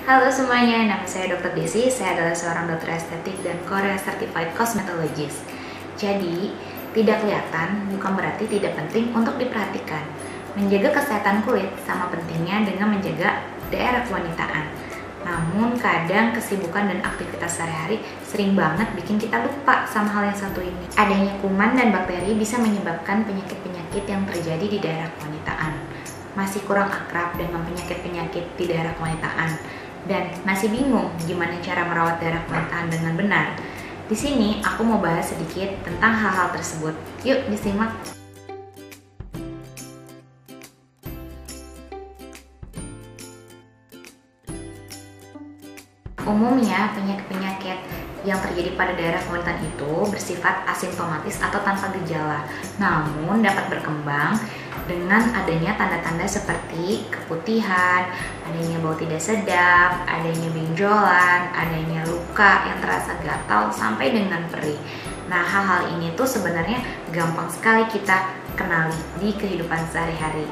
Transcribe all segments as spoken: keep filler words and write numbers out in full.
Halo semuanya, nama saya dokter Desi. Saya adalah seorang dokter estetik dan Korea Certified Cosmetologist. Jadi, tidak kelihatan bukan berarti tidak penting untuk diperhatikan. Menjaga kesehatan kulit sama pentingnya dengan menjaga daerah kewanitaan. Namun, kadang kesibukan dan aktivitas sehari-hari sering banget bikin kita lupa sama hal yang satu ini. Adanya kuman dan bakteri bisa menyebabkan penyakit-penyakit yang terjadi di daerah kewanitaan. Masih kurang akrab dengan penyakit-penyakit di daerah kewanitaan dan masih bingung gimana cara merawat daerah kewanitaan dengan benar. Di sini aku mau bahas sedikit tentang hal-hal tersebut. Yuk disimak. Umumnya penyakit-penyakit yang terjadi pada daerah kewanitaan itu bersifat asimptomatis atau tanpa gejala, namun dapat berkembang dengan adanya tanda-tanda seperti keputihan, adanya bau tidak sedap, adanya benjolan, adanya luka yang terasa gatal sampai dengan perih. Nah, hal-hal ini tuh sebenarnya gampang sekali kita kenali di kehidupan sehari-hari.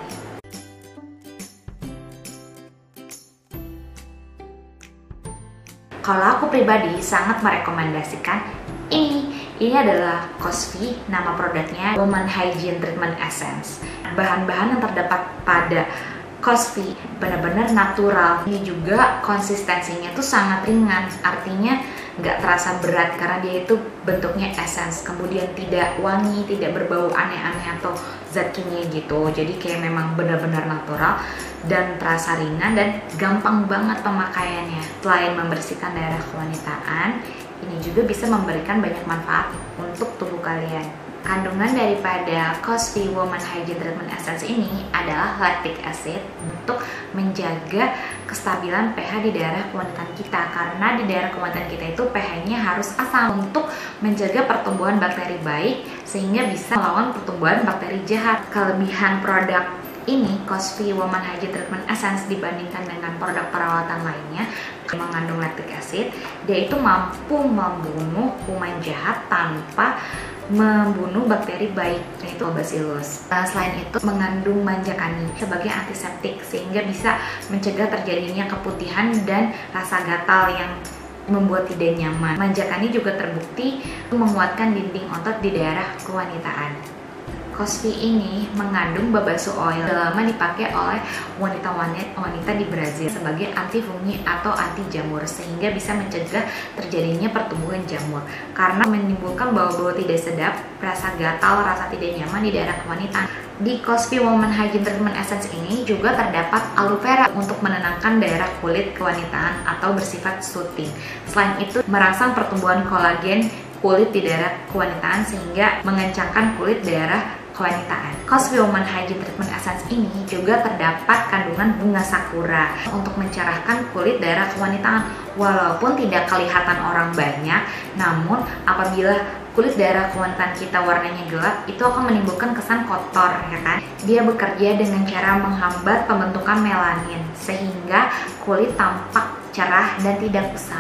Kalau aku pribadi sangat merekomendasikan ini. Ini adalah Cosvi, nama produknya Woman Hygiene Treatment Essence. Bahan-bahan yang terdapat pada Cosvi benar-benar natural. Ini juga konsistensinya tuh sangat ringan, artinya nggak terasa berat karena dia itu bentuknya essence, kemudian tidak wangi, tidak berbau aneh-aneh atau zat kimia gitu. Jadi kayak memang benar-benar natural dan terasa ringan dan gampang banget pemakaiannya. Selain membersihkan daerah kewanitaan, ini juga bisa memberikan banyak manfaat untuk tubuh kalian. Kandungan daripada Cosvi Woman Hygiene Treatment Essence ini adalah lactic acid untuk menjaga kestabilan pH di daerah kewanitaan kita, karena di daerah kewanitaan kita itu pH-nya harus asam untuk menjaga pertumbuhan bakteri baik sehingga bisa melawan pertumbuhan bakteri jahat. Kelebihan produk ini, Cosvi Woman Hygiene Treatment Essence, dibandingkan dengan produk perawatan lainnya mengandung lactic acid, dia itu mampu membunuh kuman jahat tanpa membunuh bakteri baik, yaitu Bacillus. Nah, selain itu mengandung manjakani sebagai antiseptik sehingga bisa mencegah terjadinya keputihan dan rasa gatal yang membuat tidak nyaman. Manjakani juga terbukti menguatkan dinding otot di daerah kewanitaan. Cosvi ini mengandung babasu oil, sudah lama dipakai oleh wanita-wanita di Brazil sebagai anti fungi atau anti jamur, sehingga bisa mencegah terjadinya pertumbuhan jamur karena menimbulkan bau-bau tidak sedap, rasa gatal, rasa tidak nyaman di daerah kewanitaan. Di Cosvi Woman Hygiene Treatment Essence ini juga terdapat aloe vera untuk menenangkan daerah kulit kewanitaan atau bersifat soothing. Selain itu merangsang pertumbuhan kolagen kulit di daerah kewanitaan sehingga mengencangkan kulit daerah kewanitaan. Cosvi Woman Hygiene Treatment Essence ini juga terdapat kandungan bunga sakura untuk mencerahkan kulit daerah kewanitaan. Walaupun tidak kelihatan orang banyak, namun apabila kulit daerah kewanitaan kita warnanya gelap, itu akan menimbulkan kesan kotor, ya kan? Dia bekerja dengan cara menghambat pembentukan melanin sehingga kulit tampak cerah dan tidak kusam.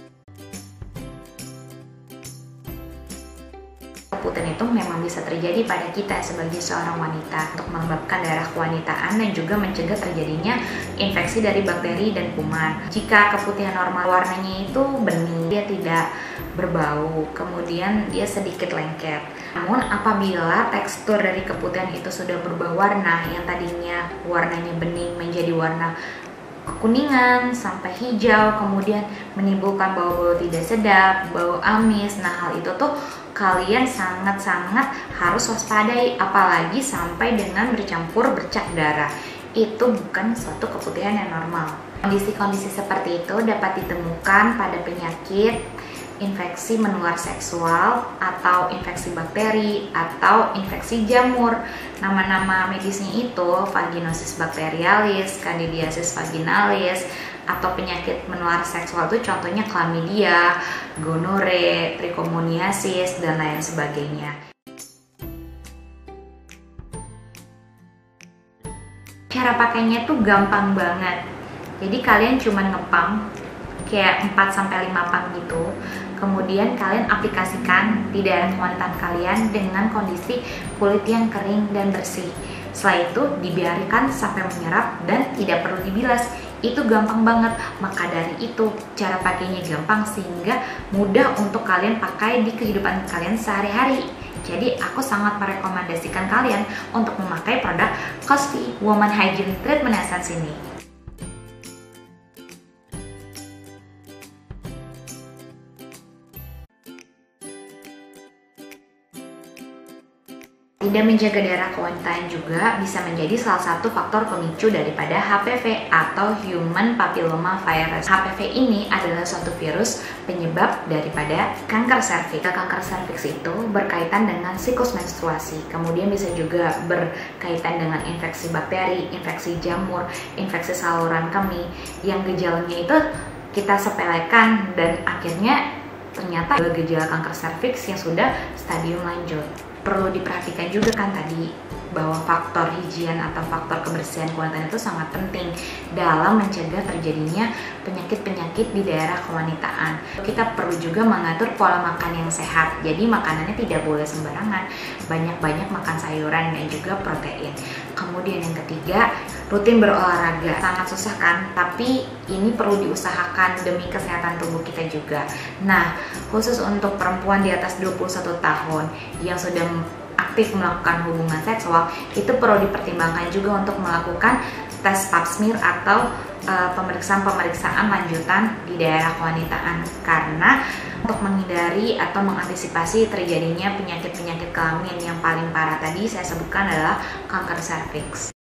Keputihan itu memang bisa terjadi pada kita sebagai seorang wanita untuk melembabkan daerah kewanitaan dan juga mencegah terjadinya infeksi dari bakteri dan kuman. Jika keputihan normal warnanya itu bening, dia tidak berbau, kemudian dia sedikit lengket. Namun apabila tekstur dari keputihan itu sudah berubah warna, yang tadinya warnanya bening menjadi warna kekuningan sampai hijau, kemudian menimbulkan bau-bau tidak sedap, bau amis. Nah, hal itu tuh kalian sangat-sangat harus waspadai, apalagi sampai dengan bercampur bercak darah. Itu bukan suatu keputihan yang normal. Kondisi-kondisi seperti itu dapat ditemukan pada penyakit infeksi menular seksual atau infeksi bakteri atau infeksi jamur. Nama-nama medisnya itu vaginosis bacterialis, candidiasis vaginalis, atau penyakit menular seksual itu contohnya chlamydia, gonore, trichomoniasis, dan lain sebagainya. Cara pakainya tuh gampang banget. Jadi kalian cuma ngepam kayak empat sampai lima pump gitu. Kemudian kalian aplikasikan di daerah kewanitaan kalian dengan kondisi kulit yang kering dan bersih. Setelah itu dibiarkan sampai menyerap dan tidak perlu dibilas. itu gampang banget. Maka dari itu cara pakainya gampang sehingga mudah untuk kalian pakai di kehidupan kalian sehari-hari. Jadi aku sangat merekomendasikan kalian untuk memakai produk Cosvi Woman Hygiene Treatment Essence ini. Tidak menjaga daerah kewanitaan juga bisa menjadi salah satu faktor pemicu daripada H P V atau Human Papilloma Virus. H P V ini adalah suatu virus penyebab daripada kanker serviks. Kanker serviks itu berkaitan dengan siklus menstruasi, kemudian bisa juga berkaitan dengan infeksi bakteri, infeksi jamur, infeksi saluran kemih, yang gejalanya itu kita sepelekan dan akhirnya ternyata ada gejala kanker serviks yang sudah stadium lanjut. Perlu diperhatikan juga kan tadi bahwa faktor higien atau faktor kebersihan kewanitaan itu sangat penting dalam mencegah terjadinya penyakit-penyakit di daerah kewanitaan. Kita perlu juga mengatur pola makan yang sehat, jadi makanannya tidak boleh sembarangan, banyak-banyak makan sayuran dan juga protein. Kemudian yang ketiga, rutin berolahraga. Sangat susah kan? Tapi ini perlu diusahakan demi kesehatan tubuh kita juga. Nah, khusus untuk perempuan di atas dua puluh satu tahun yang sudah aktif melakukan hubungan seksual, itu perlu dipertimbangkan juga untuk melakukan tes pap smear atau uh, pemeriksaan-pemeriksaan lanjutan di daerah kewanitaan, karena untuk menghindari atau mengantisipasi terjadinya penyakit-penyakit kelamin yang paling parah tadi saya sebutkan adalah kanker serviks.